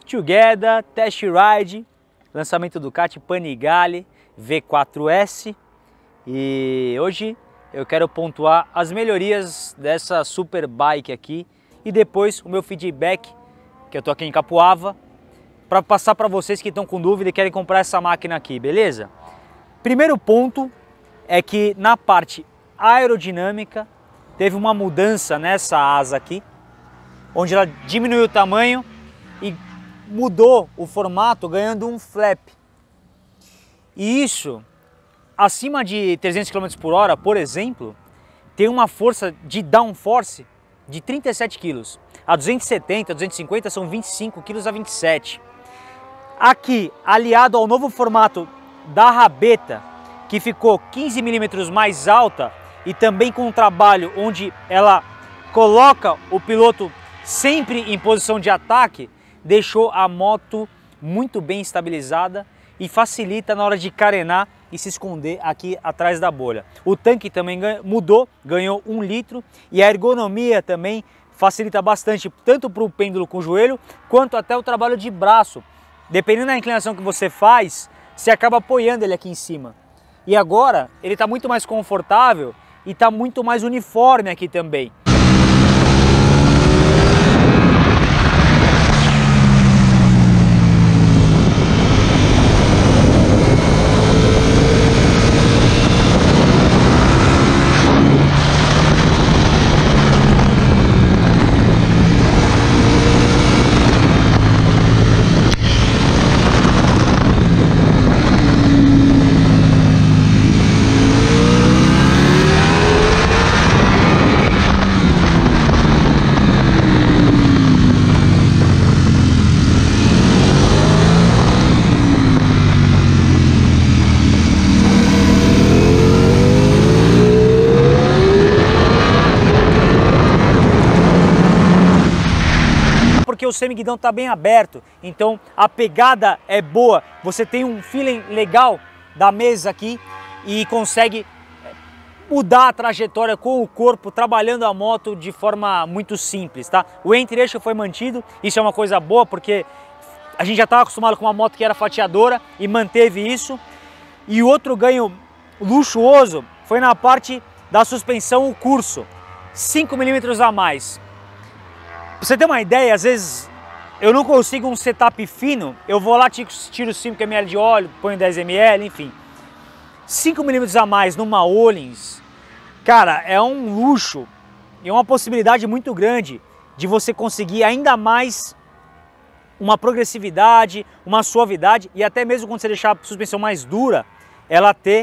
Together Test Ride, lançamento Ducati Panigale V4S, e hoje eu quero pontuar as melhorias dessa super bike aqui e depois o meu feedback, que eu tô aqui em Capuava, para passar para vocês que estão com dúvida e querem comprar essa máquina aqui, beleza? Primeiro ponto é que na parte aerodinâmica teve uma mudança nessa asa aqui, onde ela diminuiu o tamanho e mudou o formato, ganhando um flap. E isso, acima de 300 km por hora, por exemplo, tem uma força de downforce de 37 kg. A 270, 250 são 25 kg a 27. Aqui, aliado ao novo formato da rabeta, que ficou 15 mm mais alta e também com um trabalho onde ela coloca o piloto sempre em posição de ataque, deixou a moto muito bem estabilizada e facilita na hora de carenar e se esconder aqui atrás da bolha. O tanque também mudou, ganhou 1 litro, e a ergonomia também facilita bastante, tanto para o pêndulo com o joelho, quanto até o trabalho de braço. Dependendo da inclinação que você faz, você acaba apoiando ele aqui em cima. E agora ele está muito mais confortável e está muito mais uniforme aqui também. Porque o semiguidão está bem aberto, então a pegada é boa, você tem um feeling legal da mesa aqui e consegue mudar a trajetória com o corpo, trabalhando a moto de forma muito simples, tá? O entre-eixo foi mantido, isso é uma coisa boa, porque a gente já estava acostumado com uma moto que era fatiadora e manteve isso. E o outro ganho luxuoso foi na parte da suspensão, o curso, 5 mm a mais. Pra você ter uma ideia, às vezes eu não consigo um setup fino, eu vou lá, tiro 5 ml de óleo, ponho 10 ml, enfim. 5 mm a mais numa Öhlins, cara, é um luxo e uma possibilidade muito grande de você conseguir ainda mais uma progressividade, uma suavidade, e até mesmo quando você deixar a suspensão mais dura, ela ter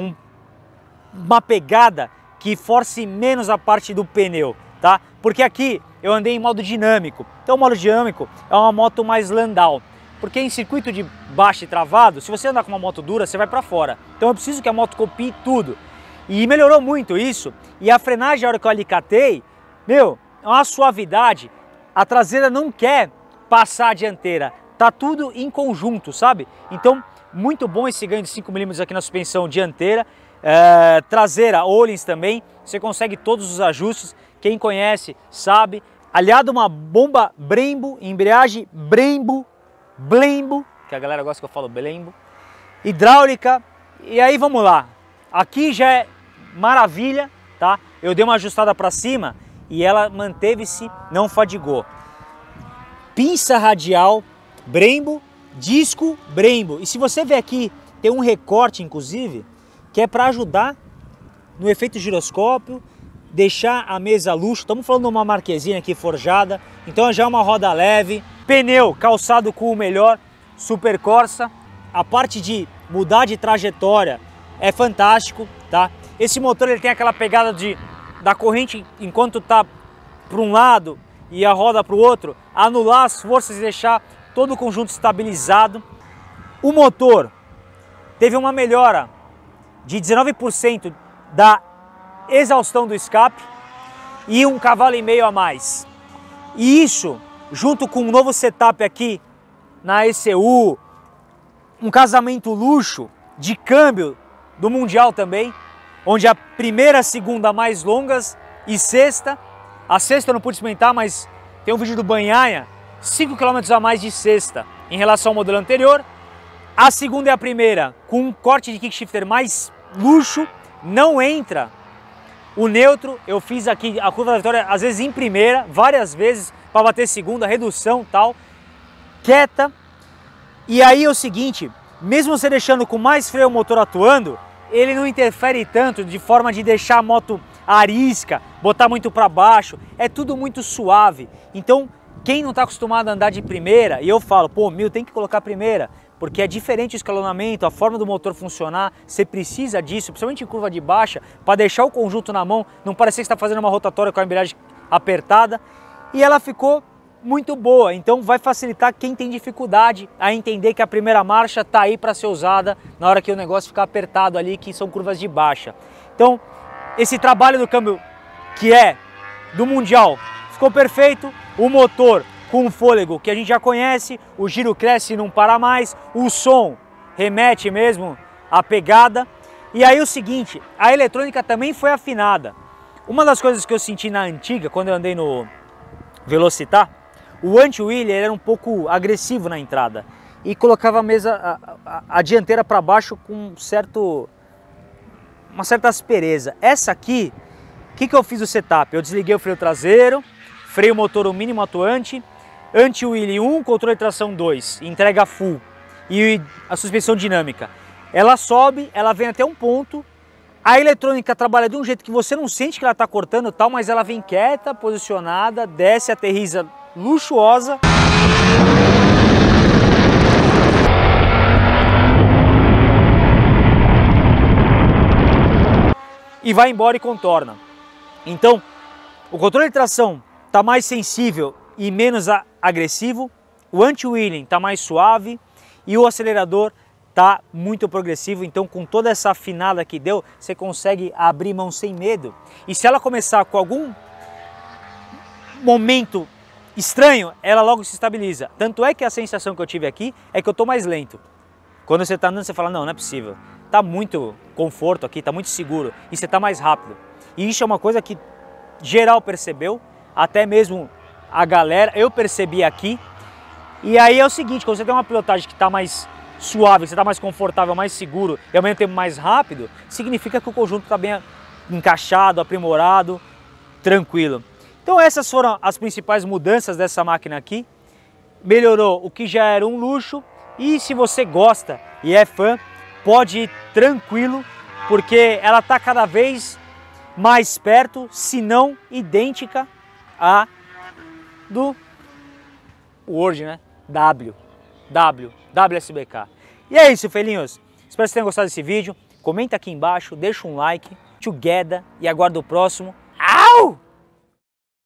uma pegada que force menos a parte do pneu, tá? Porque aqui eu andei em modo dinâmico, então o modo dinâmico é uma moto mais Landau, porque em circuito de baixo e travado, se você andar com uma moto dura, você vai para fora, então eu preciso que a moto copie tudo, e melhorou muito isso, e a frenagem, a hora que eu alicatei, meu, é uma suavidade, a traseira não quer passar a dianteira, tá tudo em conjunto, sabe? Então, muito bom esse ganho de 5 mm aqui na suspensão dianteira, traseira, Öhlins também, você consegue todos os ajustes, quem conhece sabe. Aliado uma bomba Brembo, embreagem Brembo, que a galera gosta que eu falo Brembo, hidráulica, e aí vamos lá. Aqui já é maravilha, tá? Eu dei uma ajustada para cima e ela manteve-se, não fadigou. Pinça radial Brembo, disco Brembo, e se você ver aqui, tem um recorte inclusive, que é para ajudar no efeito giroscópio, deixar a mesa luxo. Estamos falando de uma marquesinha aqui forjada, então já é uma roda leve. Pneu calçado com o melhor Super Corsa. A parte de mudar de trajetória é fantástico, tá? Esse motor ele tem aquela pegada da corrente enquanto tá para um lado e a roda para o outro, anular as forças e deixar todo o conjunto estabilizado. O motor teve uma melhora de 19% da exaustão do escape e 1,5 cavalo a mais. E isso, junto com um novo setup aqui na ECU, um casamento luxo de câmbio do Mundial também, onde a primeira, segunda mais longas e sexta. A sexta eu não pude experimentar, mas tem um vídeo do Banhaia 5 km a mais de cesta em relação ao modelo anterior. A segunda e a primeira com um corte de kickshifter mais luxo, não entra o neutro. Eu fiz aqui a curva da vitória às vezes em primeira, várias vezes para bater segunda, redução tal, quieta. E aí é o seguinte, mesmo você deixando com mais freio o motor atuando, ele não interfere tanto de forma de deixar a moto arisca, botar muito para baixo, é tudo muito suave. Então quem não está acostumado a andar de primeira, e eu falo, pô, Mil, tem que colocar primeira, porque é diferente o escalonamento, a forma do motor funcionar, você precisa disso, principalmente em curva de baixa, para deixar o conjunto na mão, não parecer que você está fazendo uma rotatória com a embreagem apertada. E ela ficou muito boa, então vai facilitar quem tem dificuldade a entender que a primeira marcha está aí para ser usada na hora que o negócio ficar apertado ali, que são curvas de baixa. Então, esse trabalho do câmbio que é do Mundial ficou perfeito, o motor com fôlego que a gente já conhece, o giro cresce e não para mais, o som remete mesmo à pegada. E aí o seguinte, a eletrônica também foi afinada. Uma das coisas que eu senti na antiga, quando eu andei no Velocitar, o anti-wheel era um pouco agressivo na entrada e colocava a mesa, a dianteira para baixo com uma certa aspereza. Essa aqui, o que eu fiz o setup? Eu desliguei o freio traseiro, freio motor o mínimo atuante, anti-wheel 1, controle de tração 2, entrega full e a suspensão dinâmica. Ela sobe, ela vem até um ponto, a eletrônica trabalha de um jeito que você não sente que ela está cortando e tal, mas ela vem quieta, posicionada, desce, aterriza luxuosa. E vai embora e contorna. Então, o controle de tração está mais sensível e menos agressivo, o anti-wheeling está mais suave e o acelerador está muito progressivo. Então, com toda essa afinada que deu, você consegue abrir mão sem medo. E se ela começar com algum momento estranho, ela logo se estabiliza. Tanto é que a sensação que eu tive aqui é que eu estou mais lento. Quando você está andando, você fala, não, não é possível. Está muito conforto aqui, está muito seguro e você está mais rápido. E isso é uma coisa que geral percebeu, até mesmo a galera, eu percebi aqui. E aí é o seguinte, quando você tem uma pilotagem que está mais suave, você está mais confortável, mais seguro e ao mesmo tempo mais rápido, significa que o conjunto está bem encaixado, aprimorado, tranquilo. Então essas foram as principais mudanças dessa máquina aqui. Melhorou o que já era um luxo e se você gosta e é fã, pode ir tranquilo, porque ela está cada vez mais perto, se não idêntica à do Word, né? WSBK. E é isso, felinhos. Espero que vocês tenham gostado desse vídeo. Comenta aqui embaixo, deixa um like, together e aguardo o próximo. Au!